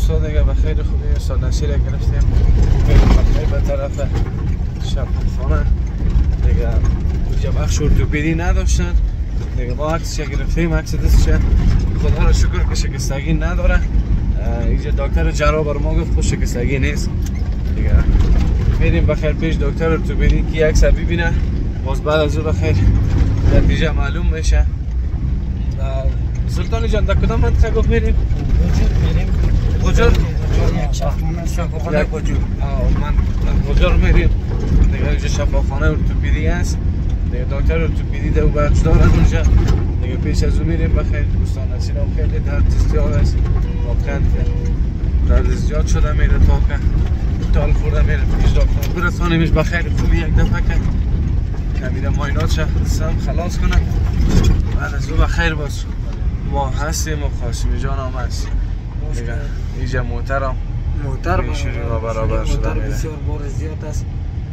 استاد دیگه بخیر خوبی استاد نصیر گرفتیم بریم بخیر به طرف شفاخانه دیگه اینجا بخش ارتوپدی نداشتن دیگه ما عکسش گرفتیم عکس دستش خدا را شکر که شکستگی نداره اینجا دکتر جراح بر ما گفت خود شکستگی نیست دیگه میریم بخیر پیش دکتر ارتوپدی که عکس ببینه باز بعد از او بخیر نتیجه معلوم میشه سلطانی جان در کدام منطقه گفت میریم؟ قجر؟ شفاخانه قجر من قجر میریم دیگه اینجا شفاخانه ارتوپدی هست دیگه دکتر ارتوپدی در بخش دارن اونجا دیگه پیش از اون میریم بخیر دوستان نصیر هم خیلی درد زیاد است واقعا درد زیاد شده میره تا که تال خورده میره پیش دکتر برسانیمش بخیر خوبی یک دفعه که میره معایناتش هم خلاص کنه بعد از او بخیر باز ما هستیم و خاصمی جان هم هست دیگه اینجا محتر پیشوری ما برابر شده میره بسیار بار زیاد است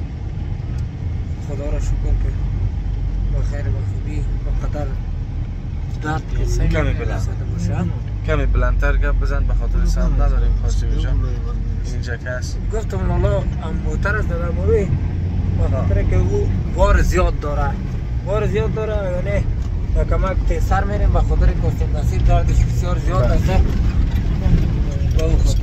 خدا را شکر که بخیر و خوبی و قدر درد که سنگ باشه کمی بلندتر گپ بزن به خاطر سم نداریم خاصمی جان اینجا که هست گفتم لالا محتر است در موری به خاطر که او بار زیاد داره یعنی کمک سر میریم به خاطر کاستم نصیر دردش بسیار زیاد است به او خاطر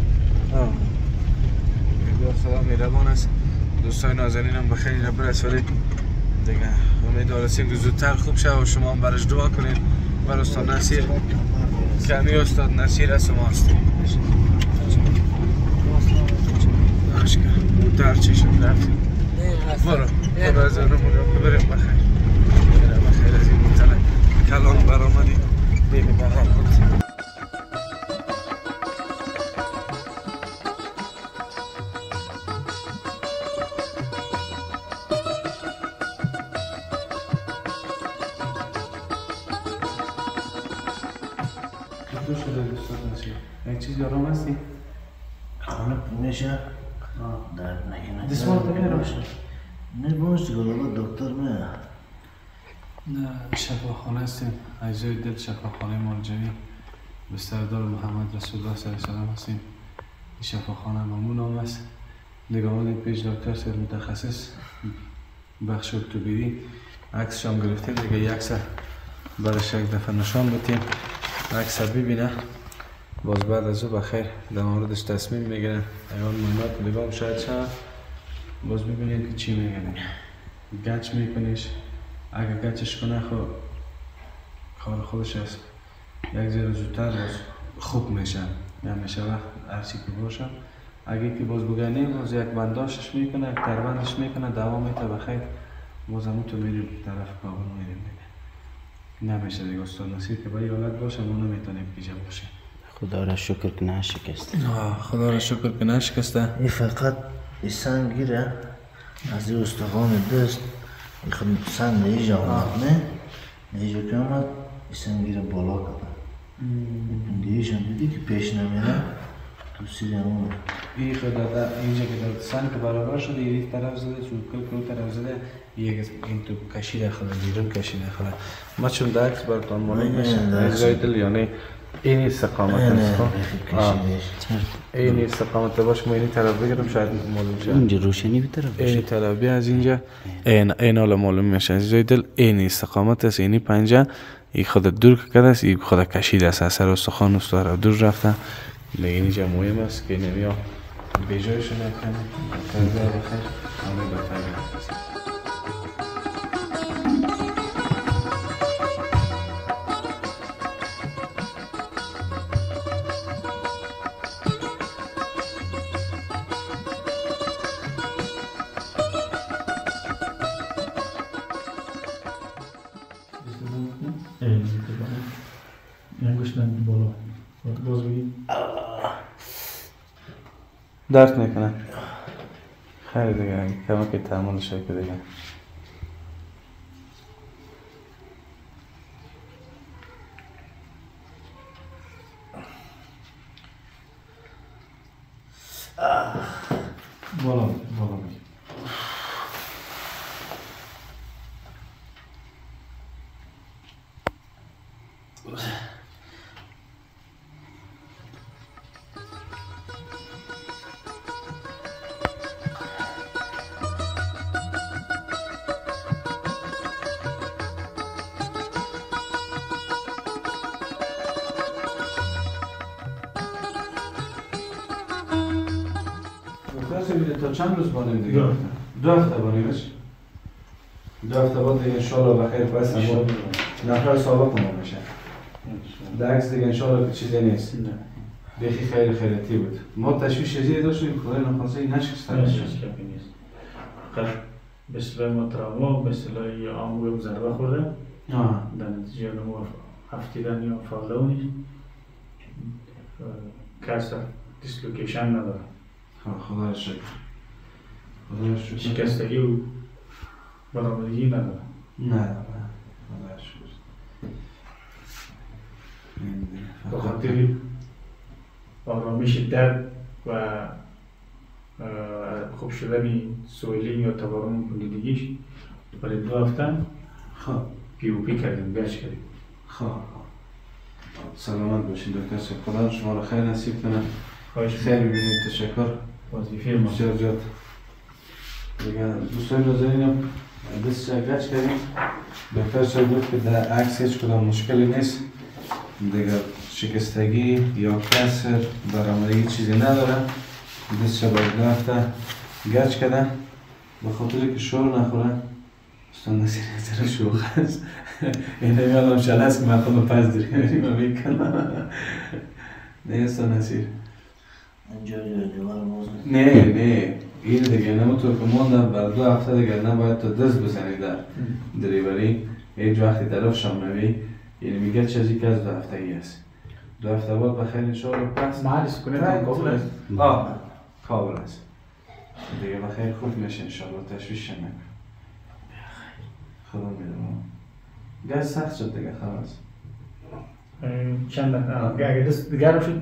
خدا مهربان است دوستای نازنین هم بخیر اینا برسولید دیگه امیدوار هستیم که زودتر خوب شه و شما هم برش دعا کنید بر استاد نصیر کمی استاد نصیر است و ما هستیم اشکر در چشم رفتیم برو از اونمون رو بریم بخیر بخیر از این مطلع کلان برآمدی بیمی به حال کنید تو شده دوستان نشید یک چیزی آرام هستی؟ خانه میشه درد نکنه دستمال تو میرم نه باشه گلولا دکتر میره نه شفاخانه هستیم اجزای دل شفاخانه مالجوی بستردار محمد رسول الله صلی الله علیه وسلم هستیم این شفاخانه مامون هم است نگاه پیش دکتر سر متخصص بخش ارتوپدی عکسش هم گرفتیم دیگه یک عکس برش یک دفعه نشان بدیم عکس ببینه باز بعد از او بخیر در موردش تصمیم میگیرن ایوان معاینات نگاه شاید شد باز ببینیم که چی میگن گچ میکنیش اگه گچش کنه خب کار خودش است یک زیر زودتر باز خوب میشن همیشه وقت هرچی که باشه اگه که باز بگنه باز یک بنداشش میکنه یک تربندش میکنه دوام میته بخیر باز همون تو میریم طرف کابل میریم دیگه نمیشه دیگه استاد نصیر که باید حالت باشه ما نمیتونیم پیجا باشه خدا را شکر که نشکسته خدا را شکر که نشکسته این فقط این سنگ گیره از این استخوان دست این خود سنگ نیجا آمد نه نیجا که آمد این سنگ گیره بالا کده پندیش هم دیدی که پیش نمیره تو سیده آمد این خود اینجا که در سنگ برابر شده یک طرف زده چون کل طرف زده یک این تو کشیده خدا بیرون کشیده خدا ما چون در عکس براتون معلوم میشه اجزای دل یعنی این استقامت است این استقامت باش ما این طرف بگیرم شاید معلوم شه اینجا روشنی بیتره باشه این طرف بیا از اینجا این حالا معلوم میشه اجزای دل این استقامت است اینی پنجه این خود دور کرده است این خود کشیده است اثر استخوان استوار دور رفته لیکن اینجا مهم است که نمیا بیجایشون نکنه تازه بخیر همه بهتر باز بگید درد نکنه خیلی دیگه کمک تحمل شکل دیگه بالا بگید دکتر سبیده تا چند روز بانیم دیگه؟ 2 هفته بانیمش؟ 2 هفته بعد دیگه انشالله بخیر بس نفر سابق ما میشه. درکس دیگه انشالله چیزی نیست. بیخی خیلی خیلیتی بود. ما تشویش چیزی داشتیم خدای نخواسته این نشکسته نیست. فقط به صلاح ما تراما به صلاح یا آموی ضربه خورده. در نتیجه نمو هفتیدن یا فالونی کسر دیسلوکیشن نداره. خدا شکر. شکستگی و برآمدگی نداره. نه خدا شکر. به خاطر آرامش درد و خوب شدن سویلین یا تورم کلیدگیش برای 2 هفته پی او پی کردیم گچ کردیم. سلامت باشین دکتر صاحب. خدا شما را خیر نصیب کنه. خیر ببینید. تشکر. وظیفه ما بسیار زیاد. دیگه دوستان ناظرینم دست گچ کردیم. دکتر صاحب گفت که در عکس هیچ کدام مشکلی نیست. دیگه شکستگی یا کسر برآمدگی چیزی نداره. دست باید 2 هفته گچ کرده به خاطر که شور نخوره. استان نصیر نظر شوخ است. این نمیادم شل هست که من خودم پس دیریم و میکنم. نه استان نصیر نه این دیگه نمونطور که موندم بر 2 هفته دیگه نباید تو دست بزنی در دریوری. هیچ وقتی طرف شامنوی یعنی میگه چیزی که از 2 هفتگی هست. 2 هفته بعد بخیر انشاءالله پس محل سکونت هم کابل است؟ کابل است دیگه بخیر خوب میشه انشاءالله. تشویش نکن. خدا میدونم گاز سخت شد دیگه خلاص. چند دقیقه اگه دست دیگر شد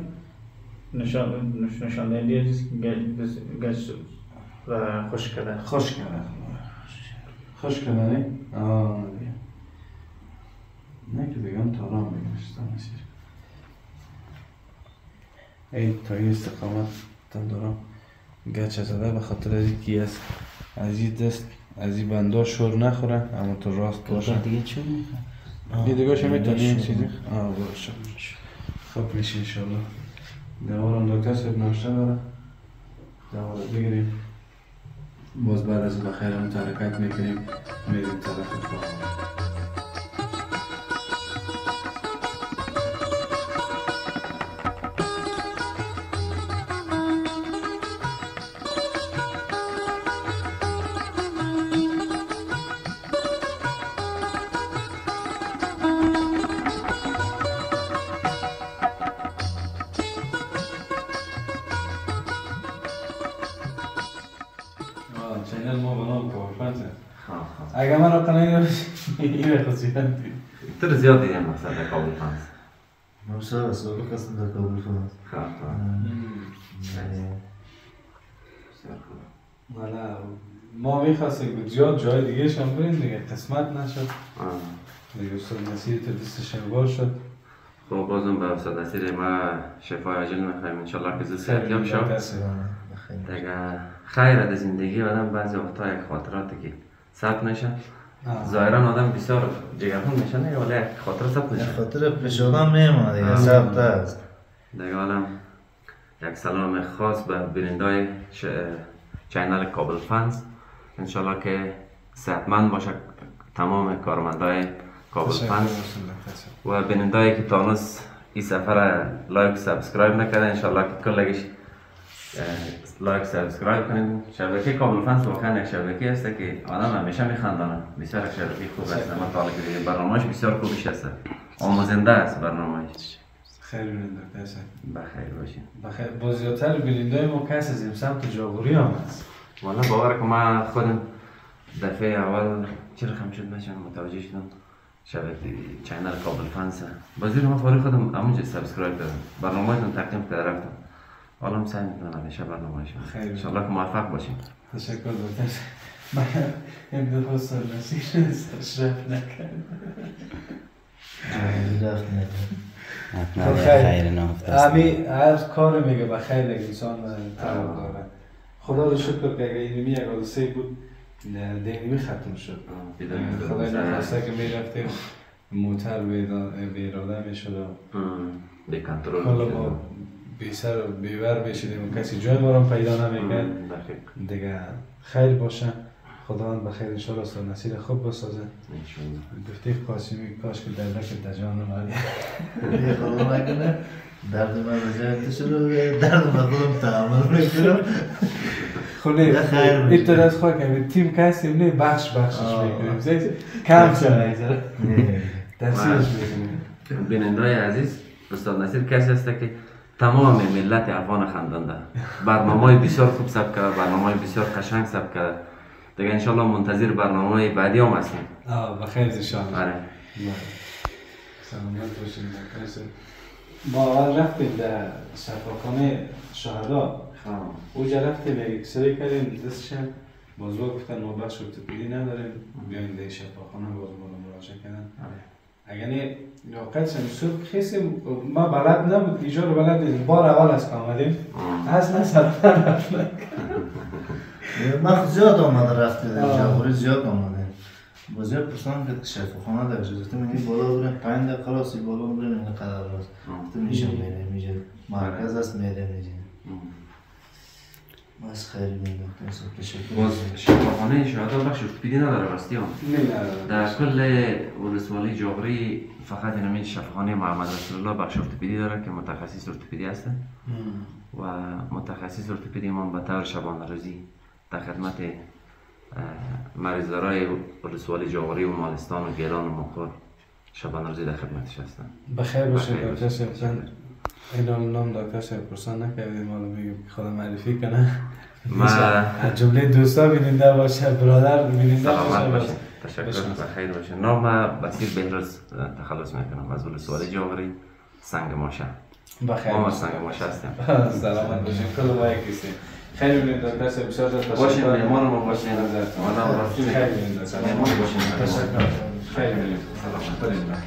نشان دهنده است که گاز و خشک کرده. خشک کرده نه؟ دیگه نه که دیگه هم تارام بگیم استان نصیر. ای تا این استقامت تن دارم گچ زده به خاطر از اینکه از این دست از این بندا شور نخوره اما تو راست باشه. دیگه چون دیگه شو میتونی این چیزی؟ باشه خب میشه انشالله. دوارم دکتر صاحب ناشته داره دوار بگیریم باز بعد از بخیر هم حرکت میکنیم میریم طرف کار. چنل ما بنام کارفرز اگر من را قنایی این خصیت تر زیاد دیدیم مثلا در کابل فرانس. ممسا سوال قسم در کابل فرانس. والا ما میخواستیم که زیاد جای دیگه شم بریم دیگه قسمت نشد. دیگه استاد نصیر تو دست شنگار شد. خب بازم به استاد نصیر ما شفای عاجل میخوایم انشالله که زود صحتیاب شد. دیگه خیر از زندگی آدم بعضی وقتا یک خاطراتی که ثبت نشه. ظاهرا آدم بسیار جگرخون میشه نه ولی خاطر ثبت نشه. خاطر پیش آدم میمونه دیگه ثبت است. دیگه آدم یک سلام خاص به بینندای چینل کابل فنز انشالله که صحتمند باشه تمام کارمندای کابل فنز و بینندایی که تانوس این سفر لایک سابسکرایب نکرده انشالله که کلگیش لایک سابسکرایب کنید. شبکه کابل فنز واقعا یک شبکه است که آدم همیشه میخندانه. بسیار یک شبکه خوب است. ما تا حالا برنامه‌اش بسیار خوبش است. آموزنده است برنامه‌اش. خیر بیننده کسی بخیر باشین. بخیر با زیادتر بیننده ما کسی از این سمت جاغوری هم هست. والا باور که من خودم دفعه اول چرا خم شد نشم متوجه شدم شبکه چینل کابل فنز بازی رو من فوری خودم همونجا سابسکرایب کردم. برنامه‌تون تقدیم کرده رفتم. حالا سعی میکنم همیشه برنامه‌شون. خیر ان شاءالله که موفق باشین. تشکر دکتر. من این دفعه استاد نصیر تشریف نکرد. رفت خیر امی هر کار میگه بخیر انسان طلب داره. خدا رو شکر که اگر اینمی یک حادثه بود دینمی ختم شد. خدای نخواسته که میرفتیم موتر به اراده میشد دی کنترل حالا ما بی سر و بیور بشیدیم و کسی جای ما رو پیدا نمیکرد دیگه. خیر باشه، خداوند بخیر انشاءالله استاد نصیر خوب بسازه. گفتی قاسمی کاش که دردک در جان اومد. خدا نکنه درد من رجعت شده، درد من خودم تحمل میکنم. خونه این طور از خواه کنیم تیم کسیم نه بخشش میکنیم کم شده تحصیلش میکنیم. بینندای عزیز، استاد نصیر کسی هست که تمام ملت افغان خندنده، برنامه بسیار خوب ثبت کرد، برنامه بسیار قشنگ ثبت کرد. دیگه انشالله منتظر برنامه بعدی هم هستیم. بخیر انشالله. آره. سلامت باشید. ما اول رفتیم در شفاخانه شهدا، اوجا رفتیم اکسری کردیم دستشم، بازوا گفتن ما بخش ارتوپدی نداریم، بیاین در شفاخانه باز ما رو مراجعه کردن. اگر نه واقعا صبح خیسیم ما بلد نبود، ایجا رو بلد نیستیم، بار اول از که آمدیم اصلا سرطان رفتن. من زیاد آمده رفته در جاوری زیاد آمده. بازیار پرسان که شفاخانه در جزیره میگی بالا بریم 5 دقیقه راست بالا بریم این قدر راست. تو میشه میره میشه مرکز است میره میشه. بس خیلی میگم تشکر. باز شفاخانه شهدا بخش ارتوپدی نداره راستی هم. در کل ولسوالی جغری فقط این شفاخانه محمد رسول الله بخش ارتوپدی داره که متخصص ارتوپدی هستن و متخصص ارتوپدی ما به طور شبانه روزی در خدمت مریضدارای ولسوالی جغری و مالستان و گیلان و مخور شبانه روزی در خدمتش هستن. بخیر باشه دکتر صاحب. این نام دکتر صاحب پرسان نکردیم، حالا میگم خدا معرفی کنه. ما از جمله دوستا بیننده باشه، برادر بیننده باشه. تشکر، بخیر باشه. نام بصیر بهروز تخلص میکنم از ولسوالی جغری سنگ ماشه. بخیر. ما سنگ ماشه هستیم. سلامت باشین. کل ما یکیستیم. خیلی بینید دکتر صاحب، بسیار تشکر. باشین مهمان ما باشین. خیلی بینید مهمان باشین. تشکر. خیلی بینید. سلام.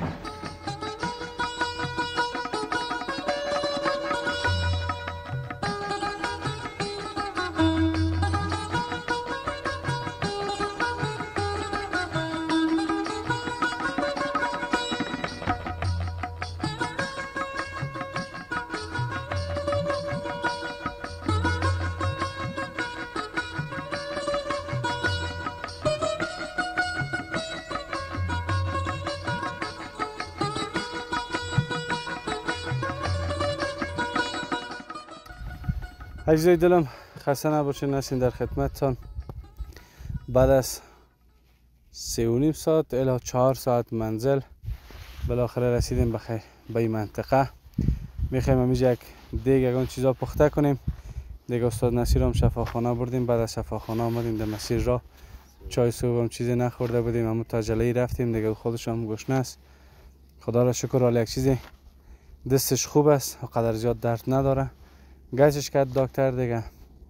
عزیزای دلم خسته نباشین، هستیم در خدمتتان. بعد از 3.5 ساعت الی 4 ساعت منزل بالاخره رسیدیم بخیر به این منطقه. میخوایم همیشه یک دیگ اون چیزا پخته کنیم. دیگه استاد نصیر هم شفاخانه بردیم، بعد از شفاخانه آمدیم در مسیر را چای صبح هم چیزی نخورده بودیم، اما تا جلوی رفتیم دیگه، خودش هم گشنه است. خدا را شکر، حالا یک چیزی دستش خوب است و قدر زیاد درد نداره. گچش کرد دکتر دیگه،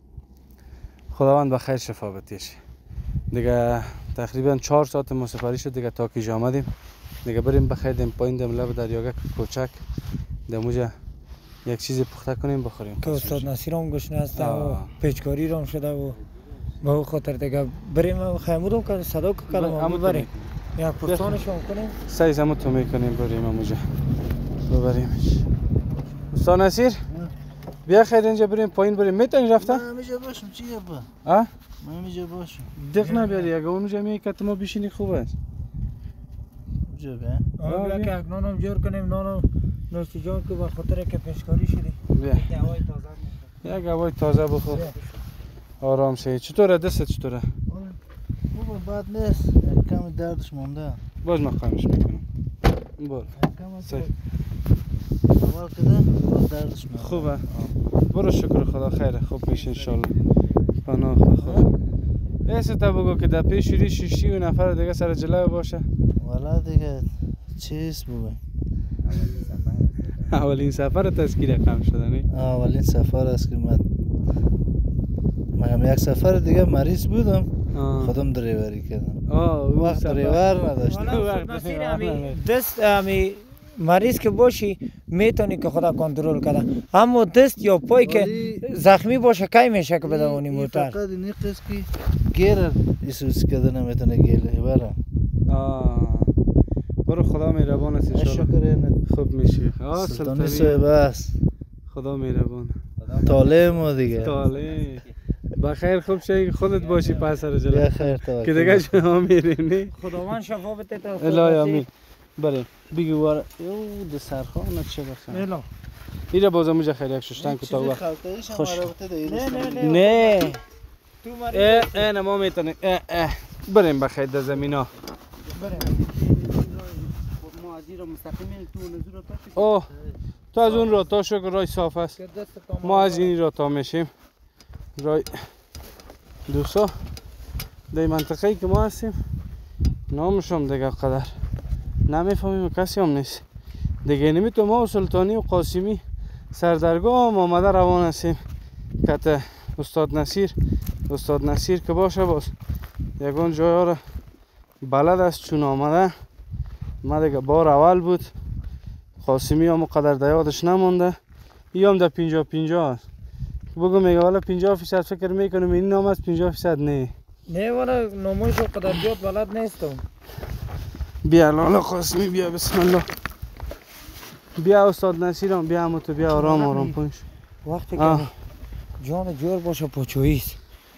خداوند بخیر شفا بتیش. دیگه تقریبا 4 ساعت ما سفری شد دیگه تا که آمدیم. دیگه بریم بخیر دیم پایین دم لب دریاگه کوچک دموجه یک چیزی پخته کنیم بخوریم. که استاد نصیر هم گشنه است و پیچکاری رام شده و به او خاطر دیگه بریم خیمودم که صدا کردم اما بریم یک پرسانش هم کنیم سعی زمتو میکنیم بریم اموجه ببریمش. استاد نصیر بیا خیر اینجا بریم پایین بریم. میتونی رفته؟ من همیشه باشم چیه با؟ من همیشه باشم. دق نبیاری اگه اونجا میگه که ما بشینی خوب است. اونجا بیا. بیا که نانم جور کنیم، نانم نوشتی جور که به خاطر که پیشکاری شدی. بیا. یک هوای تازه بخور. آرام شی. چطوره دستت چطوره؟ بابا بد نیست. کم دردش مونده. باز من قایمش میکنم. برو. صحیح. اول کده دردش مونده. خوبه. برو شکر خدا خیره. خوب میشه ان شاء الله. پناه خدا. ایسه تا بگو که در پیش شیشی و نفر دیگه سر جلو باشه. والا دیگه چیز بگو. اولین سفر تذکیره کم شده نه؟ اولین سفر است که من یک سفر دیگه مریض بودم. خودم دریوری کردم. وقت دریور نداشتم. دست امی مریض که باشی میتونی که خدا کنترل کنه، اما دست یا پای که زخمی باشه کی میشه که بدونی موتر. فقط این قسم که گیر ایسوس کده نمیتونه گیره برم. برو خدا مهربان است ان شاء الله. شکر اینه. خوب میشی. سلطانی صاحب است. خدا مهربان. طالع ما دیگه. طالع. بخیر خوب شی خودت باشی پسر جلو. بخیر تا. که دیگه شما میریم نه. خداوند شفا بده تا. الهی آمین. بله بگو وار یو د سرخانه چه بخیر. الهی. ایره بازم مجا خیر یک ششتن کوتاه وقت. خوش. نه. تو مری. نه ما میتونیم. بریم بخیر در زمینا. بریم. ما از این مستقیم تو نزور رو تاشیم. اوه تو از اون را تا شو که رای صاف است. ما از این را تا میشیم. رای دوستا در منطقه ای که ما هستیم نامشم دیگه قدر نمیفهمیم کسی هم نیست دیگه. نمیتونم ما و سلطانی و قاسمی سردرگاه هم آمده روان هستیم کت استاد نصیر که باشه باز یکان جای را بلد است چون آمده. ما دیگه بار اول بود قاسمی هم قدر دیادش نمانده. ای هم در 50-50 هست. بگو میگه والا 50% فکر میکنم این نام است 50% نه. نه والا نامش رو قدر زیاد بلد نیستم. بیا لالا قاسمی بیا بسم الله. بیا استاد نصیرم بیا همو تو بیا آرام پنش. وقتی که جان جور باشه پاچویست.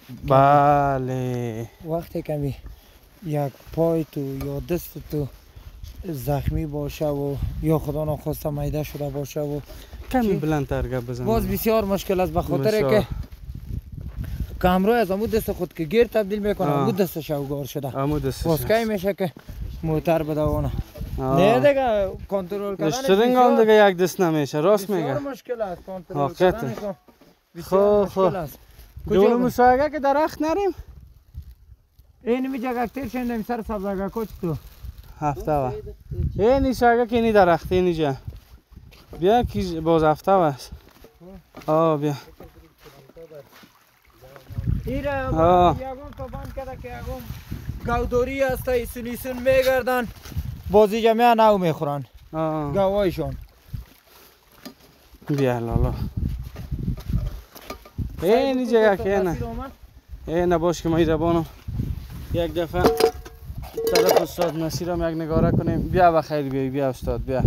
بله. وقتی که یک پای تو یا دست تو زخمی باشه و یا خدا نخواسته میده شده باشه و کمی بلندتر گپ بزن. باز بسیار مشکل است به خاطر که کامرای از امو دست خود که گیر تبدیل میکنه امو دست شوگار شده. امو دست. باز کی میشه که موتر بدوانه. نه دیگه کنترل کردن اشترینگ هم دیگه یک دست نمیشه راست میگه. بسیار مشکل است کنترل کردن. بسیار مشکل است. دولو مساگه که درخت نریم. این می جگه تیر شندم سر سبزگه کوچ تو. هفته و این ساگه که اینی درخت اینی جا بیا کی باز هفته و است. بیا ایره یگون تو بند کرده که یگون گودوری هست ایسون میگردن بازی جمعه نو میخورن گوایشون. بیا لالا اینی جگه که نه این باش که ما ایره بانم یک دفعه طرف استاد نصیرم یک نگاره کنیم. بیا بخیر بیایی بیا استاد بیا.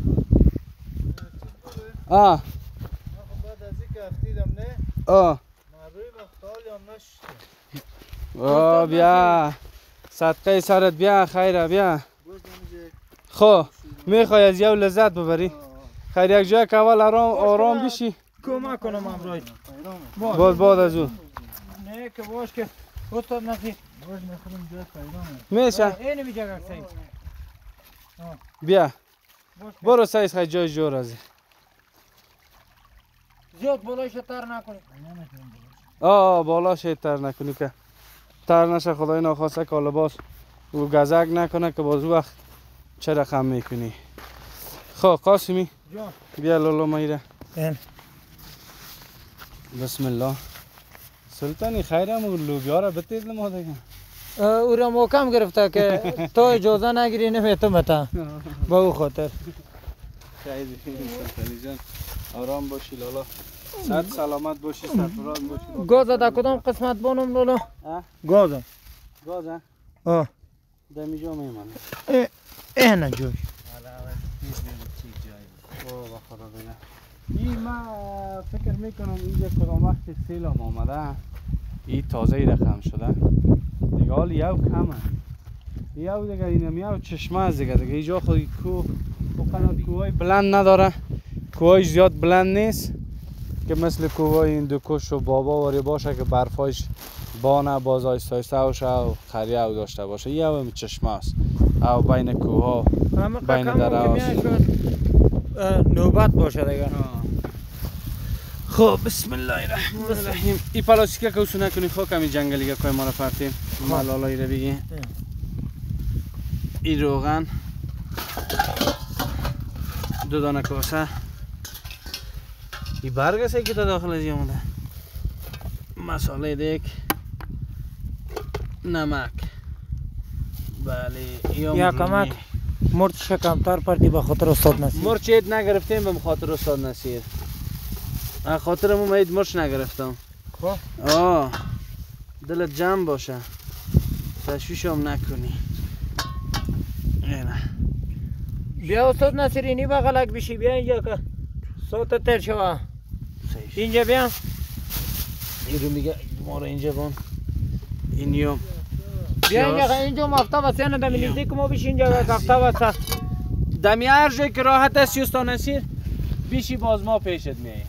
بعد از اینکه افتیدم نه روی مختال هم نشد. بیا صدقه سرت بیا خیره بیا. خب میخوای از یو لذت ببری خیر یک جای که اول آرام بشی کمک کنم امروز بعد از اون نه که باش که استاد نصیر باش میخورم جای پیرامه میشه اینو می جگه سعید بیا برو سعید خیلی جای جور ازی زیاد بالایش تر نکنی. بالاش تر نکنی که تر نشه خدای ناخواسته که لباس او گزک نکنه که باز وقت چه رقم میکنی. خب قاسمی بیا لالا مایره بسم الله. سلطانی خیرم و لوبیا را بتید ما دیگه او را محکم گرفته که تو اجازه نگیری نمیتونم تا با او خاطر. خیلی سلطانی جان آرام باشی لالا صد سلامت باشی سرفراز باشی. گازه در کدام قسمت بانم لالا؟ گازه دمی جا میمانه اینه جوش خدا بگه. این من فکر میکنم اینجا کدام وقت سیل هم آمده این تازه رقم شده دیگه حال یو کمه یو دیگه اینم یو چشمه از دیگه اینجا خود کوهای بلند نداره کوهای زیاد بلند نیست که مثل کوهای این دوکش و بابا واری باشه که برفایش بانه باز آیسته آیسته باشه و خریه او داشته باشه یو هم چشمه است او بین کوها بین دره هست نوبت باشه دیگه. خب بسم الله الرحمن الرحیم. این پلاستیکه که اوسو نکنی خب کمی جنگلیگه که ما را پرتیم ملالایی را بگی. این روغن 2 دانه کاسه این برگ است که تا داخل ازی آمده مساله دیک نمک بله یا کمک مرچ کمتر پردی به خاطر استاد نصیر. مرچ اید نگرفتیم به خاطر استاد نصیر خاطر ما اید مرچ نگرفتم. خب دلت جمع باشه تشویش هم نکنی. اینه بیا استاد نصیر اینی بغلک بشی بیا اینجا که صوت تر شوه اینجا بیا این رو میگه ما رو اینجا بان اینیو بیا اینجا مفتا بس یعنی دمی نزدیک ما بیش اینجا مفتا بس دمی هر جای که راحت است استاد نصیر بیشی باز ما پیشت میاییم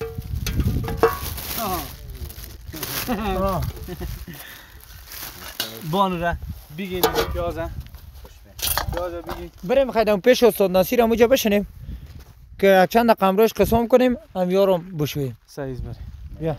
بانو را بگین پیازه بگین بریم خیدم پیش استاد نصیر هم اونجا بشنیم که چند دقیقه امروز قسم کنیم هم یارم بشویم سعیز بریم بیا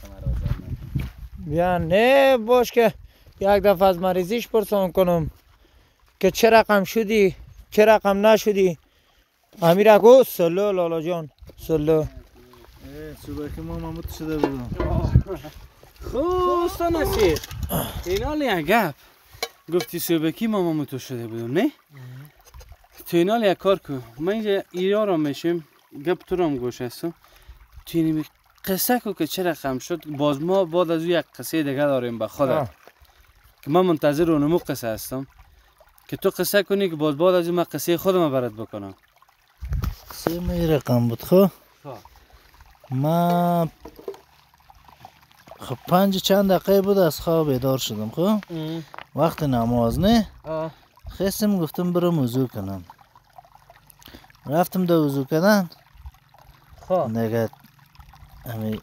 بیا نه باش که یک دفعه از مریضیش پرسان کنم که چه رقم شدی چه رقم نشدی امیر اگو سلو لالا جان سلو صبح که ما ماموت شده بودم خوب استاد نصیر این حال یک گپ گفتی صبحکی ما ماموتو شده بودم نه؟ تو این حال یک کار کن من اینجا ایران میشیم گپ تو رو هم گوش هستم تو اینی قصه کو که چه رقم شد باز ما بعد از او یک قصه دیگه داریم به خودت که من منتظر اونمو قصه هستم که تو قصه کنی که باز بعد از او من قصه خودم برات بکنم قصه ما این رقم بود خب ما خب 5 چند دقیقه بود از خواب بیدار شدم خب وقت نماز نه خواستم گفتم برم وضو کنم رفتم در وضو کردن نگه امی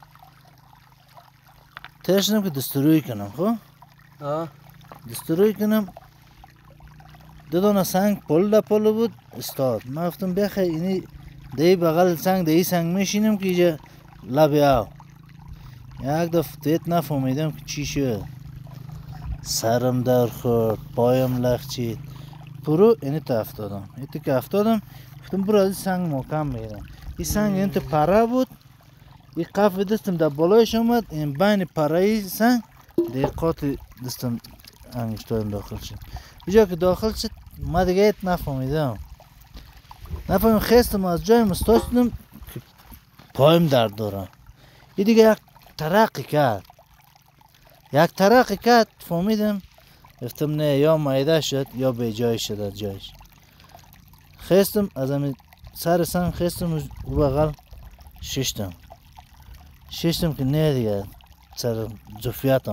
تشنم که دستروی کنم خب دستروی کنم دو دانه سنگ پل بود استاد من گفتم بخیر اینی دی بغل سنگ دی سنگ میشینم که اینجا لبی آو یک دفعه دیت نفهمیدم که چی شد سرم در خورد پایم لغچید پرو اینی تا افتادم اینی که افتادم گفتم برو از این سنگ محکم میگیرم این سنگ این تا پره بود این قفل دستم در بالایش آمد این بین پره سنگ دقیقات دستم انگشتایم داخل شد اینجا که داخل شد ما دیگه ایت نفهمیدم خواستم از جایم استاشتم که پایم درد دارم این دیگه یک ترقی کرد فهمیدم گفتم نه یا معده شد یا به جای شد از جایش خواستم از همین سر سنگ خواستم او بغل ششتم که نه دیگه سر زفیت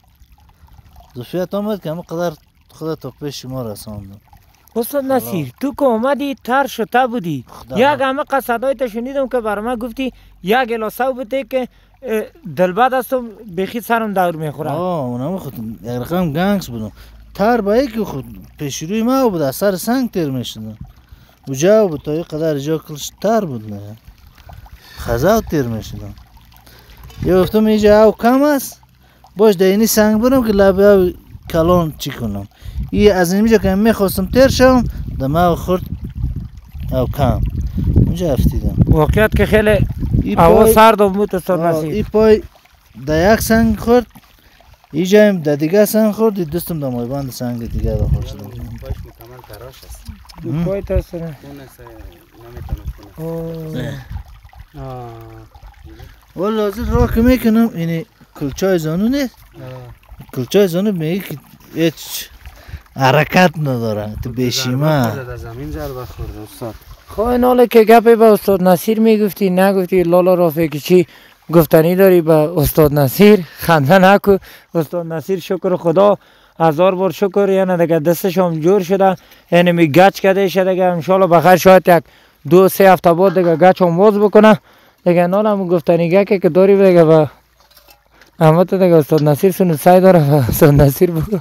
آمد که همه قدر خدا تا پیش شما رساندم استاد نصیر تو که اومدی تر شده بودی یک همه قصدهای تا شنیدم که برای من گفتی یک گلاسه بوده که دلبد هستم بخی سرم دور میخورم اونم خود یک رقم گنگس بودم تر بایی که خود پیش روی ما بود از سر سنگ تیر میشدم و جا بود تا یک قدر جا کلش تر بود نه خزاو تیر میشدم یا گفتم اینجا او کم است باش دینی سنگ برم که لبه او کلان چی کنم از اینجا که میخواستم تیر شم دماغ خورد او کم اونجا افتیدم واقعیت که خیلی هوا سرد بود استاد نصیر این پای در یک سنگ خورد اینجا هم در دیگه سنگ خورد دستم در مایبند سنگ دیگه را خورد شدم پایش مکمل تراش است دو پای تاستره اونست نمیتونه کنه والا لازم راه که میکنم اینی کلچای زانو نیست کلچای زانو میگه که هیچ حرکت نداره تو بیشیمه زمین ضربه خورده استاد خب این حالا که گپی به استاد نصیر میگفتی نگفتی لالا رافی که چی گفتنی داری به استاد نصیر خنده نکو استاد نصیر شکر خدا 1000 بار شکر یعنی دیگه دستش هم جور شده یعنی می گچ کرده شده دیگه انشالله بخیر شاید یک 2-3 هفته بعد دیگه گچ هم باز بکنه دیگه نال هم گفتنی گه که داری دیگه به اما تو دیگه استاد نصیر سنو سعی داره به استاد نصیر بگو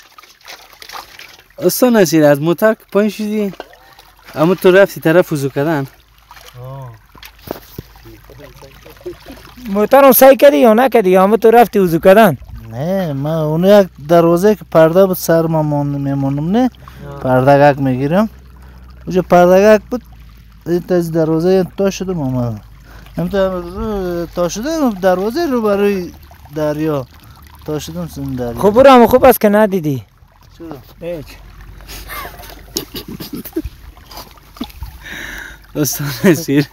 استاد نصیر از موتر که پایین شدی اما تو رفتی طرف وضو کردن موتر هم سعی کردی یا نکردی اما تو رفتی وضو کردن نه ما اون یک دروازه که پرده بود سر ما میمونم نه پرده گک میگیرم اونجا پرده گک بود از دروازه تا شدم آمدم تا شدم دروازه رو برای دریا تا شدم سن دریا خب برو اما خوب است که ندیدی چرا؟ هیچ استاد نصیر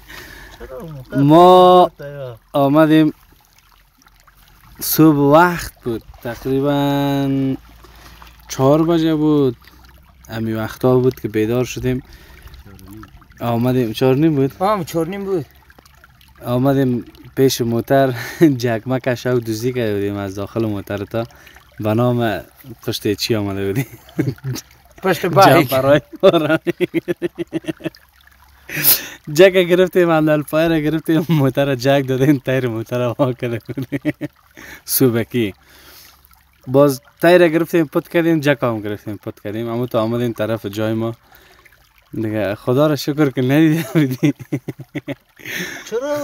ما آمدیم صبح وقت بود تقریبا 4 بجه بود امی وقتا بود که بیدار شدیم آمدیم 4:30 بود 4:30 بود آمدیم پیش موتر جکمک شو دوزی کرده بودیم از داخل موتر تا به نام پشت چی آمده بودیم پشت بایک جمپرهای جک گرفتیم اندل پای را گرفتیم موتر جک دادیم تایر موتر وا کرده بودیم سوبکی باز تایر گرفتیم پت کردیم جک هم گرفتیم پت کردیم اما تا آمدیم طرف جای ما دیگه خدا را شکر که ندیده بودیم چرا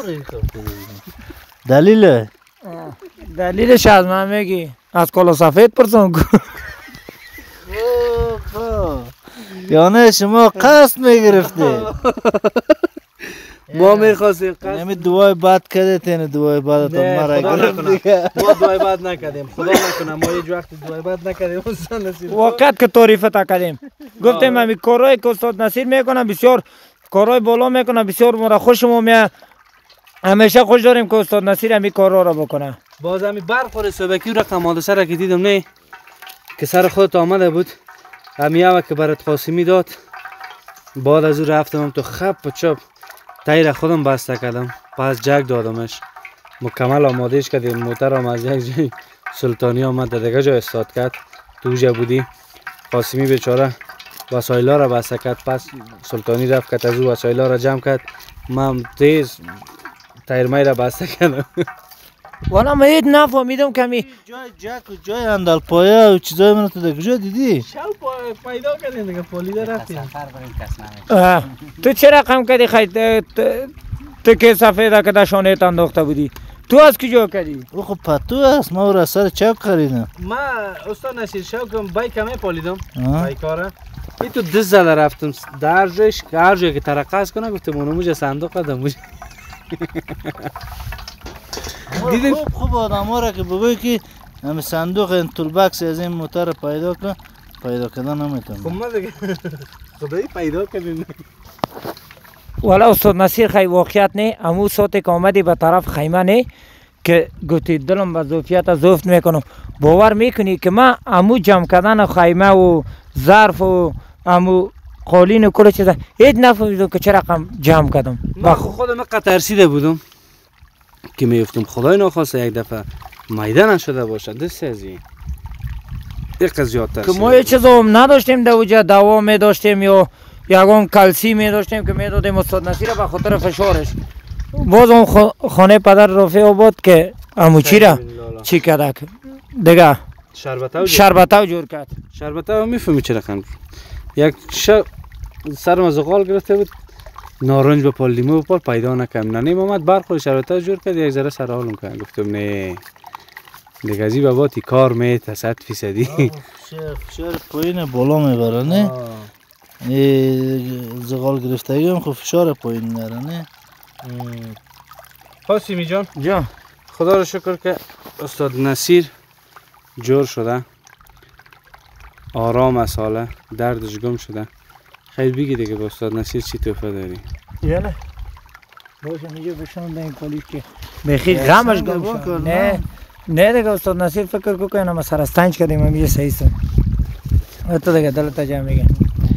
دلیل دلیلش از من میگی از کلا سفید پرسون کن یعنی شما قصد میگرفته ما میخواستیم قصد نمی دوای بد کرده تین دوای بد تا مرا گرفت ما دوای بد نکردیم خدا نکنه ما یه وقت دوای بد نکردیم وقت که تعریف کردیم گفتیم همی کارهای که استاد نصیر میکنه بسیار کارهای بالا میکنه بسیار مرا خوشمون میاد همیشه خوش داریم که استاد نصیر همی کارها را بکنه باز همی برخوره صبحکی رقم حادثه را که دیدم نه که سر خودت آمده بود همی همه که برات قاسمی داد بعد از او رفتم تو خب و چپ تایر خودم بسته کردم پس جک دادمش مکمل آمادهش کردیم موتر هم از یک جای سلطانی آمد در دیگه جای استاد کرد تو جا بودی قاسمی بیچاره وسایلا را بسته کرد پس سلطانی رفت که از او وسایلا را جمع کرد من تیز تایر مای را بسته کردم والا من هیچ نفهمیدم کمی جای جک و جای اندل پایه و چیزای من تو در کجا دیدی؟ شو پیدا کردیم دیگه پولیده رفتیم تو چه رقم کردی خیلی تو که سفیده که در شانه انداخته بودی تو از کجا کردی؟ او خب پتو است ما را سر چپ خریدم ما استاد نصیر شو که بایک همه پالیدم بایکاره ای تو دست زده رفتم در جایش که هر جایی که ترقص کنه گفتم اونو موجه صندوق قدم موجه دیدیم خوب آدم ها را که بگوی که همه صندوق این طول بکس از این موتر پیدا کن پیدا کردن نمیتونم خب ما دیگه خدایی پیدا کردیم والا استاد نصیر خیلی واقعیت نه امو ساعت که آمدی به طرف خیمه نه که گفتی دلم به ظرفیت زفت میکنم باور میکنی که من امو جمع کردن خیمه و ظرف و امو قالین و کل چیزا هیچ نفهمیدم که چه رقم جمع کردم من خودم ترسیده بودم که میفتم خدای ناخواسته یک دفعه میده نشده باشه دست از این یک زیاد ترسیده که ما یه چیز هم نداشتیم در اوجه دوا می داشتیم یا یکم کلسی می داشتیم که می دادیم استاد نصیر به خاطر فشارش باز اون خانه پدر رفیع آباد که اموچی را چی کرده دیگه شربتاو جور کرد شربتاو میفهمی چه رقم یک سرم از غال گرفته بود نارنج به پال لیمو به پال پیدا نکردم نه محمد برخوری شربتاو جور کرد یک ذره سر حالم کرد گفتم نه دیگه از این به بعد کار میت 100%. فشار پایین بالا میبره نه زغال گرفتگی هم خب فشار پایین میبره نه قاسمی جان خدا رو شکر که استاد نصیر جور شده آرام از حاله دردش گم شده خیلی بگی دیگه با استاد نصیر چی توفه داری یاله باشه میگه بشون این پلیس که بخیر غمش گم شد نه دیگه استاد نصیر فکر کو کنه ما سرستانج کردیم میگه صحیح است تو دیگه دلت جا میگه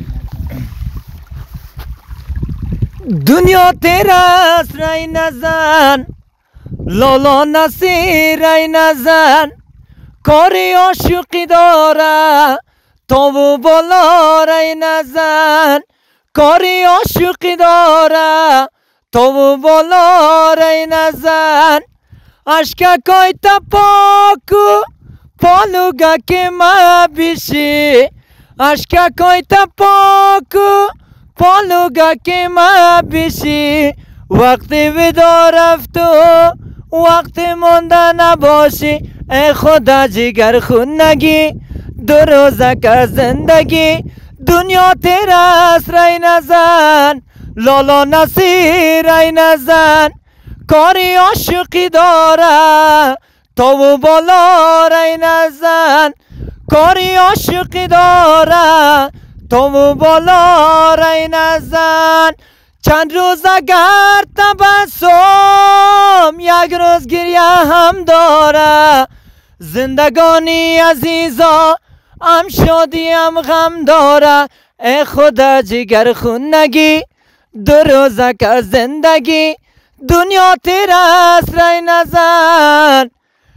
دنیا تیراست رای نزن لالا نصیر رای نزن کاری عاشقی داره تو و بالا رای نزن کاری عاشقی داره تو و بالا رای نزن اشککای تپاکو پالوگا که ما بیشی اشککای تپاکو پالوگا که ما بیشی وقتی ودا رفتو وقتی مونده نباشی ای خدا جگر خون نگی دو روزه که زندگی دنیا تیراست رای نزن لالا نصیر رای نزن کاری عاشقی داره تو و بالا رای نزن کاری عاشقی داره تو و بالا رای نزن چند روز اگر تبسم یک روز گریه هم داره زندگانی عزیزا هم شادی هم غم داره ای خدا جگر خون نگی دو روزه که زندگی دنیا تیر است رای نزن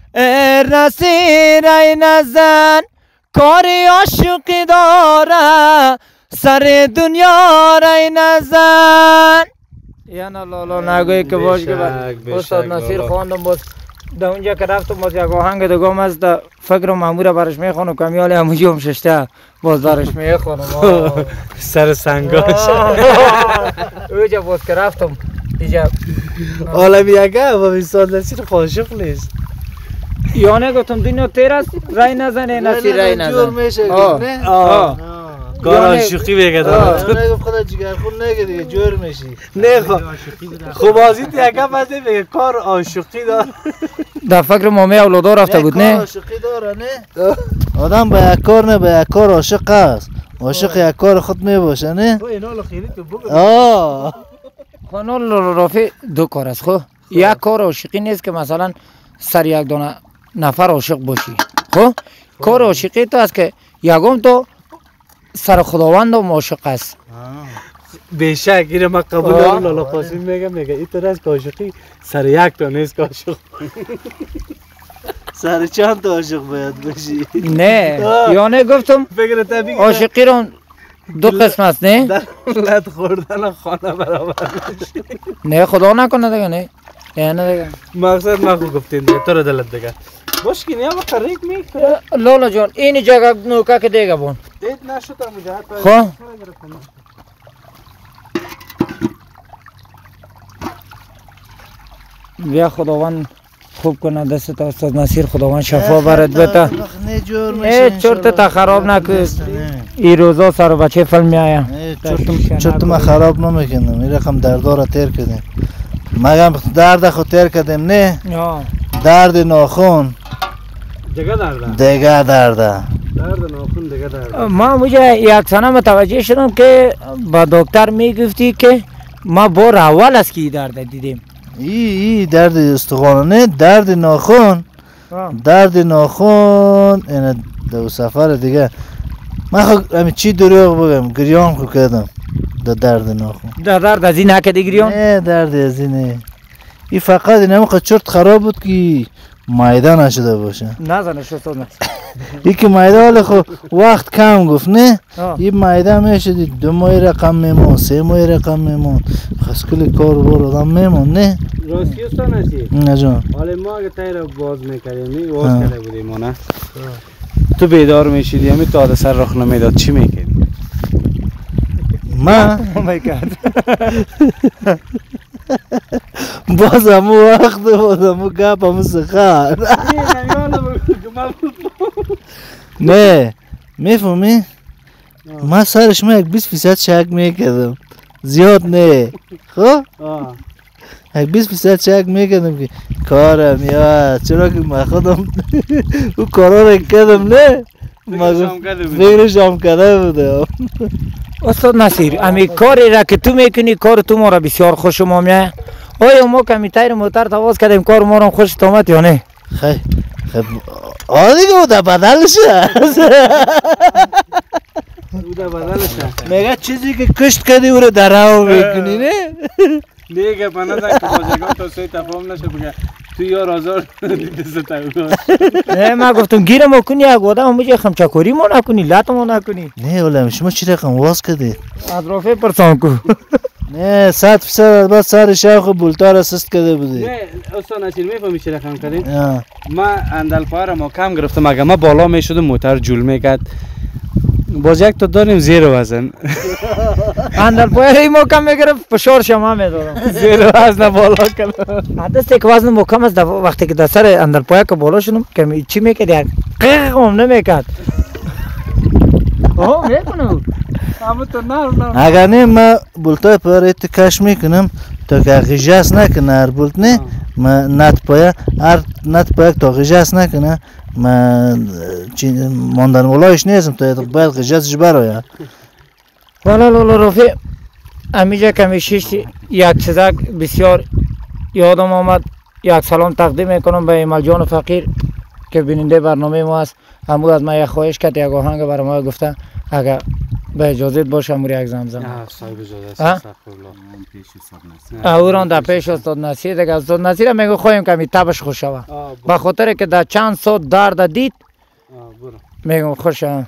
رسی رای نزن کاری عاشقی داره سر دنیا رای نزن یا نه لالا نگوی که باش که استاد نصیر خواندم باز در اونجا که رفتم باز یک آهنگ دگام از در فکر مامور برش میخوانم کمیال همونجی هم ششته باز برش میخوانم سر سنگاش اونجا باز که رفتم اینجا عالمی اگه و استاد نصیر خاشق نیست یانه گفتم دنیا تیر است رای نزنه نصیر رای نزن جور میشه نه کار عاشقی بگه دارد نگفت خدا جگر خون نگه دیگه جور میشی نه خب آزید یکم بزنی بگه کار عاشقی دار در فکر مامی اولادا رفته بود نه؟ عاشقی داره نه آدم به یک کار نه به یک کار عاشق است عاشق یک کار خود میباشه نه خانال رافی دو کار است خب یک کار عاشقی نیست که مثلا سر یک دونه نفر عاشق باشی خب کار عاشقی تو است که یکم تو سر خداوند و عاشق است بیشک اینه من قبول دارم لالا قاسم میگه این طور است که عاشقی سر یک تا نیست که عاشق سر چند تا عاشق باید باشی نه یعنی گفتم عاشقی رو دو قسم است نه در لط خوردن خانه برابر نه خدا نکنه دیگه نه دیگه مقصد من خوب گفتین دیگه تو رو دلت دیگه باش که نیا مقریک میکنه لالا جان این جگه نوکه که دیگه بون دید نشد مجاهد خب بیا خداوند خوب کنه دست استاد نصیر خداوند شفا برد بده چرت تا خراب نکن این روزا سر بچه فیلم میایم چرت ما خراب نمیکنم این رقم دردارا تیر کردیم مگم درد خود تیر کردیم نه درد ناخون دیگه درده درد ناخون دیگه درده ما مجھے یک سنه متوجه شدم که با دکتر میگفتی که ما بار اول از کی درد دیدیم ای درد استخوانه درد ناخون این دو سفر دیگه من خود همین چی دروغ بگم گریان خود کردم درد ناخون درد از این نکدی گریان؟ نه درد از اینه این فقط این همه چرت خراب بود که مایده نشده باشه نزنه شد این که مایده حالا خب وقت کم گفت نه این مایده میشدی 2 ماه رقم میمون 3 ماه رقم میمون خواست کلی کار بار آدم میمون نه راستی است نشی؟ نه جان حالا ما اگه تایی رو باز میکردیم باز کرده بودیم ما نه تو بیدار میشیدی همین تا آده سر رخ نمیداد چی میکردی؟ ما میکرد باز همون وقت باز همون گپ همون سخن نه میفهمی؟ من سرش من 20% شک میکردم زیاد نه خب؟ یک 20% شک میکردم که کارم یا چرا که من خودم او کارا رو کردم نه فکرش هم کرده بوده استاد نصیر امی کاری را که تو میکنی کار تو ما را بسیار خوش ما میاد آیا ما کمی تایر موتر تواز کردیم کار ما را خوش آمد یا نه خیلی دیگه او در بدلشه میگه چیزی که کشت کردی او رو در رو میکنی نه دیگه پناه که بازگاه تا سوی تفاهم نشه بگه تو یا رازار دیده تاگوش نه من گفتم گیرم کنی یک وادم همونجا خمچکوری ما نکنی لط ما نکنی نه اولا شما چی رقم واز کردی از رافه پرسان کو نه 100% بعد سر شاخ بولتار اسست کرده بودی نه استاد نصیر میفهمی چی رقم کردیم ما اندل پای را محکم گرفتم اگه ما بالا میشدم موتر جول میکرد باز یک تا داریم زیر وزن اندل پای را محکم میگرفت فشار شما میدادم زیر وزن بالا کردم حدث یک وزن محکم است وقتی که در سر اندل پای که بالا شدم که چی میکرد یک قیق هم نمیکرد میکنم اگر نه من بولتای پای را کش میکنم تا که غیجاس نکنه هر بولت نه من نت پای هر نت پای تا غیجاس نکنه من ماندن ولایش نیستم تا باید غیجاسش برای والا رفیق امیجا کمیشیش یک چیزک بسیار یادم آمد یک سلام تقدیم میکنم به ایمال جان فقیر که بیننده برنامه ما است همون از من یک خواهش کرد یک آهنگ برای ما گفته اگر به اجازت باشه امور یک زمزم صاحب اجازه است استغفرالله. پیش حساب نصیر اوران در پیش استاد نصیر دیگه استاد نصیر میگه خواهیم کمی تبش خوش شوه به خاطر که در چند صد درد دید میگم خوشم.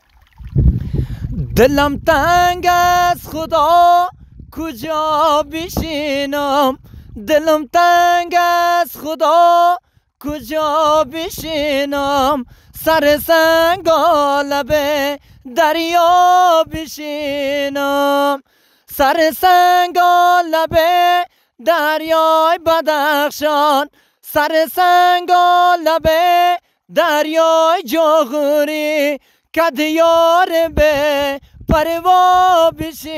دلم تنگ از خدا کجا بشینم، دلم تنگ از خدا کجا بشینم، سر سنگال به دریا بشینم، سر سنگال به دریای بدخشان، سر سنگال به دریای جاغوری که دیار به پروا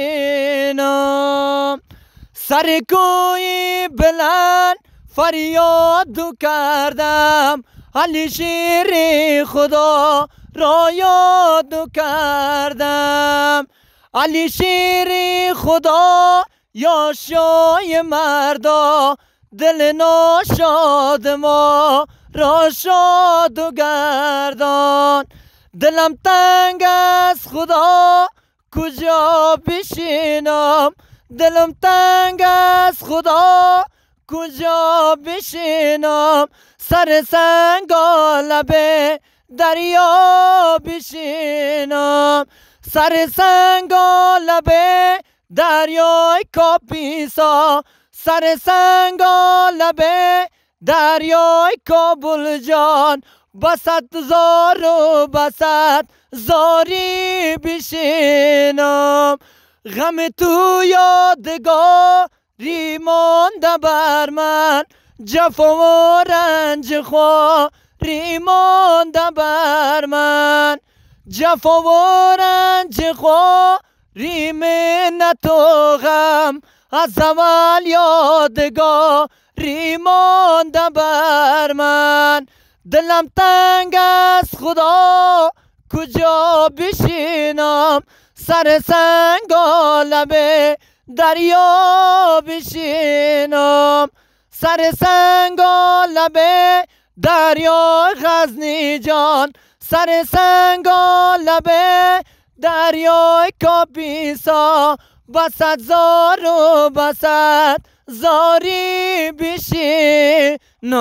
بشینم، سر کوی بلند فریاد کردم، علی شیر خدا را یاد کردم، علی شیر خدا یا شای مردا، دل ناشاد ما را شاد و گردان. دلم تنگ از خدا کجا بشینم، دلم تنگ از خدا کجا بشینم، سر سنگال به دریا بشینم، سر سنگال به دریای کاپیسا، سر سنگال به دریای کابل جان، بسط زار و بسط زاری بشینم، غم تو یادگاری مانده بر من، جفا و رنج خواری مانده بر من، جفا و رنج خواری منت و غم، از اول یادگاری مانده بر من. دلم تنگ از خدا کجا بشینم، سر سنگال به دریا بشینم، سر سنگال به دریای غزنی جان، سر سنگال به دریای کاپیسا، بسط زار و بسط زاری بشینم.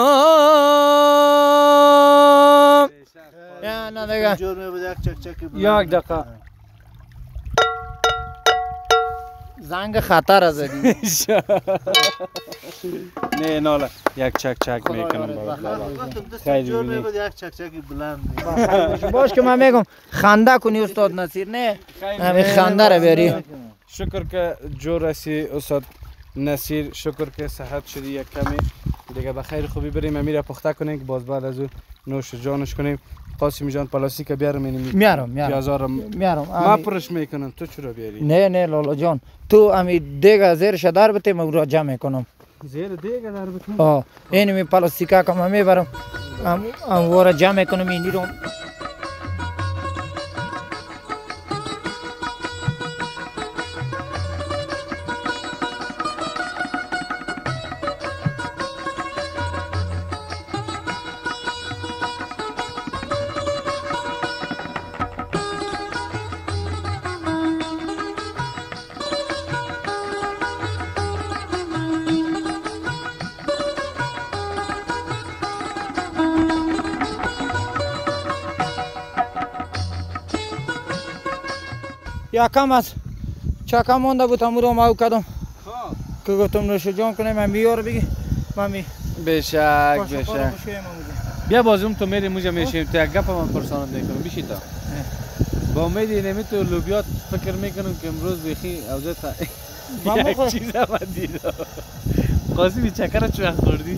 یا نه دیگه یک دقیقه زنگ خطر زدی. نه نالا یک چک چک میکنم خیلی یک چک چکی بلند باش که من میگم خنده کنی استاد نصیر، نه همین خنده رو بیاری. شکر که جو رسی استاد نصیر، شکر که صحت شدی یک کمی دیگه به خیر خوبی بریم امیر پخته کنیم که باز بعد از اون نوش جانش کنیم. قاسم جان پلاستیک بیارم میارم میارم ما پرش میکنم تو چرا بیاری؟ نه لالا جان تو امی دیگه زیرش در بته من را جمع کنم. زیر دیگه در بتم؟ این می پلاستیکا که من میبرم ام را جمع کنم اینی رو. یکم از چکم مونده بود امو رو ماو کردم که گفتم نوش جان کنیم من بیار بگی من می بشک بیا بازم تو میری موجه میشیم تو یک گپ من پرسانم میکنم بیشی تا با امیدی نمی تو لوبیات فکر میکنم که امروز بخی اوزه تا یک چیز هم دیدم. قاسمی چکر چو وقت خوردی؟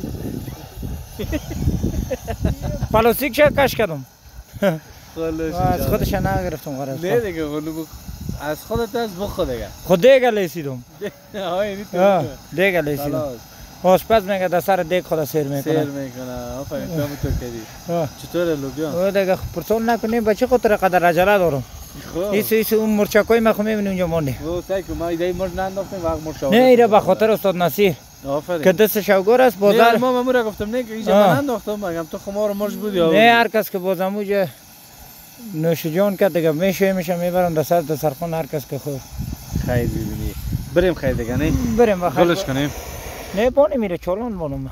پلاستیک چه کش کردم از خودش نگرفتم غرض نه دیگه از خودت از بخو دیگه خود دیگه لیسیدم دیگه لیسیدم آشپز میگه در سر دیگ خود سیر میکنه آفرین تو هم تو کردی چطوره لوبیا؟ دیگه پرسون نکنیم بچه خود را قدر عجله دارم ایسو اون مرچکای ما خو میبینیم اونجا مانده سعی کن ما ایده مرچ ننداختیم وقت مرچ نه ایره به خاطر استاد نصیر که دست شوگور است بازار ما را گفتم نه که اینجا من ننداختم مگم تو خمار مرچ بودی نه هر کس که بازم اوجه نوش جان که دیگه میشه میبرم در سر دسترخوان هر کس که خور. خیلی ببینی بریم خیلی دیگه نه بریم بخیر گلش کنیم. نه بانی میره چالان بانم.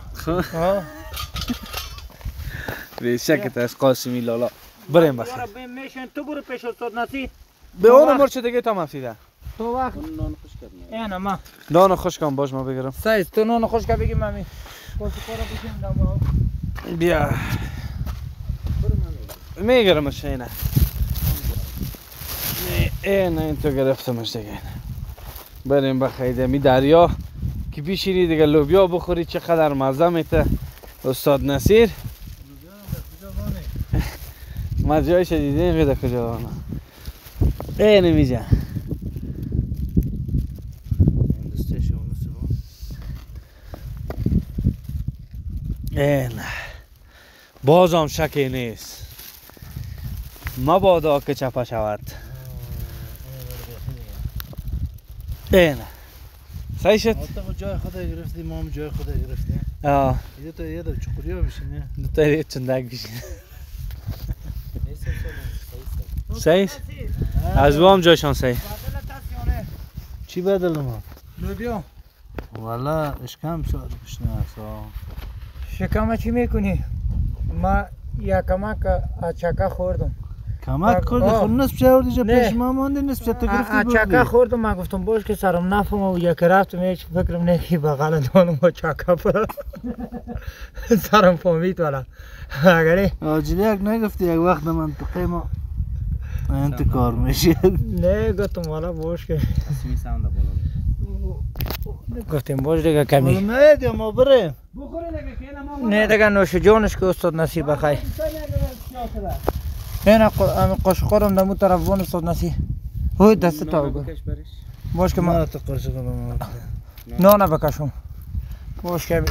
ریشکت از قاسمی لالا بریم بخیر. میشن تو برو پیش استاد نصیر. به اون مرچ دیگه تا مفیده. تو وقت نان خوش کردم. اینا ما. نان خوش کن باش ما بگیرم. سایز تو نان خوش که بگی مامی. باشه کارا بشین دام. بیا. میگیرمش اینه. نه این تو گرفتمش دیگه. بریم بخیر می دریا که بیشینی دیگه لوبیا بخوری چقدر مزه میته استاد نصیر. ما جایش دیدیم بیده کجا وانا. نمیجه. نه بازم شکی نیست مبادا که چپا شود. نه صحیح شد؟ تو جای خود گرفتی ما هم جای خود گرفتیم. یه تا یه چقوری ها بشینه. دو تا یه چندک بشینه. صحیح؟ از با هم جایشان صحیح. چی بدل ما؟ لوبیا. والا اشکم ساعت بشنه اصلا. شکم چی میکنی؟ ما یا کمک چکه خوردم. کمک کردی خود نصف چه دیجا پیش ما مانده نصف چه تو گرفتی بردی. چکه خوردم من گفتم باش که سرم نفهم و یک رفتم هیچ فکرم نکی بغل دانم و چکه پر سرم فهمید والا. اگری آجیلی یک نگفتی یک وقت من تو قیمه انت کار میشه. نه گفتم والا باش که اسمی ساوند بالا. گفتیم باش دیگه کمی. نه دیگه ما بریم. نه دیگه نوش جانش که استاد نصیر بخیر. نه قاشقارم دمو طرف وان استاد نصیر. هوی دست تا بگو. باش که ما تو قاشقارم. نه بکشم. باش که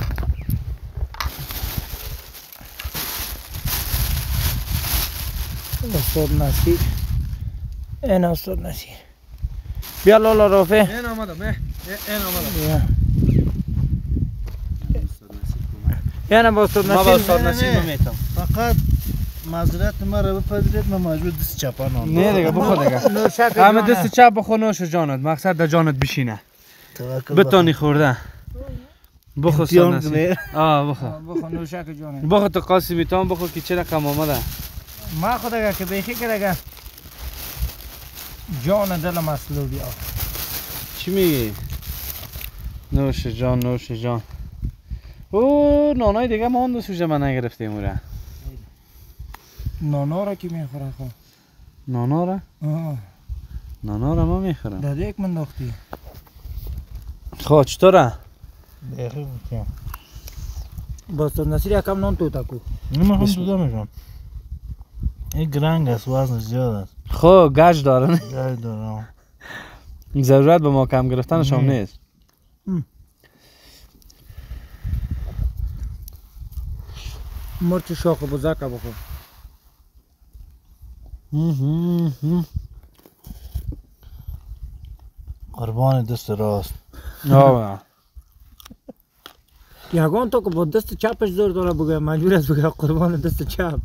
استاد نصیر. این استاد نصیر. بیا لالا رافع. این آمدم این آمدم. یعنی با استاد ما با استاد نصیر میتم. فقط معذرت ما رو بپذیرید ما مجبور دست چپ آنم. نه دیگه بخور دیگه. همه دست چپ بخور نوش جانت مقصد در جانت بشینه. بتانی خورده. بخور استاد نصیر. بخور. بخور نوشک جانت. بخور تو قاسمی تام بخور که چه رقم آمده. ما خدا که بیخی که دیگه جان دلم است لوبیا. چی میگی؟ نوش جان نوش جان. او نانای دیگه ما اون دو سوژه من نگرفتیم اوره. نانا را کی میخوره خب؟ نانا را؟ نانا را ما میخورم. در یک من داختی. خب چطوره؟ بیخی بکنم. با استاد نصیر یکم نان تو تکو. نمی خون تو دمیشم. این گرنگ است وزن زیاد است. خب گشت داره نه؟ گشت داره. ضرورت به ما کم گرفتنش هم نیست. مرچ شاخ بزرگ بخور. قربان دست راست. یگان تو که با دست چپش زور داره بگه مجبور است بگه قربان دست چپ.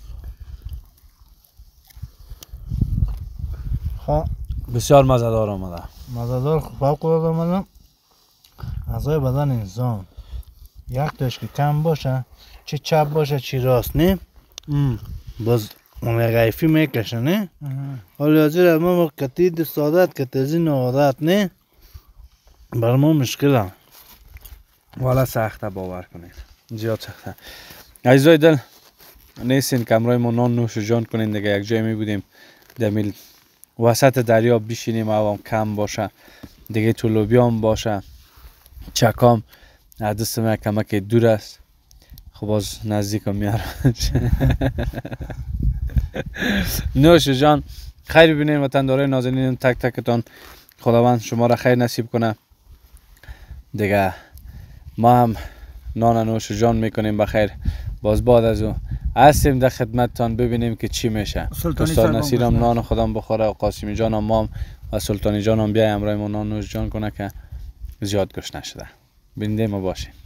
خب بسیار مزه‌دار آمده. مزه‌دار فوق العاده آمده. اعضای بدن انسان یک تاش که کم باشه چه چپ باشه چه راست نه باز اون غیفی میکشه نه حالا حاضر ما کتید سعادت کتازین عادت نه بر ما مشکله والا سخته باور کنید زیاد سخته. عزیزای دل نیستین کمرای ما نان نوش جان کنین دیگه یک جای می بودیم دمیل وسط دریا بشینیم هوام کم باشه دیگه تو لوبیام باشه چکام دست من کمک دور است خب باز نزدیک هم میارم. نوش جان خیر ببینید وطندارای نازنین تک تکتان خداوند شما را خیر نصیب کنه دیگه ما هم نان نوش جان میکنیم بخیر باز بعد از او هستیم در خدمتتان ببینیم که چی میشه. استاد نصیر هم نان خودم بخوره و قاسمی جان هم مام و سلطانی جان هم بیای امرای ما نان نوش جان کنه که زیاد گوش نشده. بینده ما باشیم.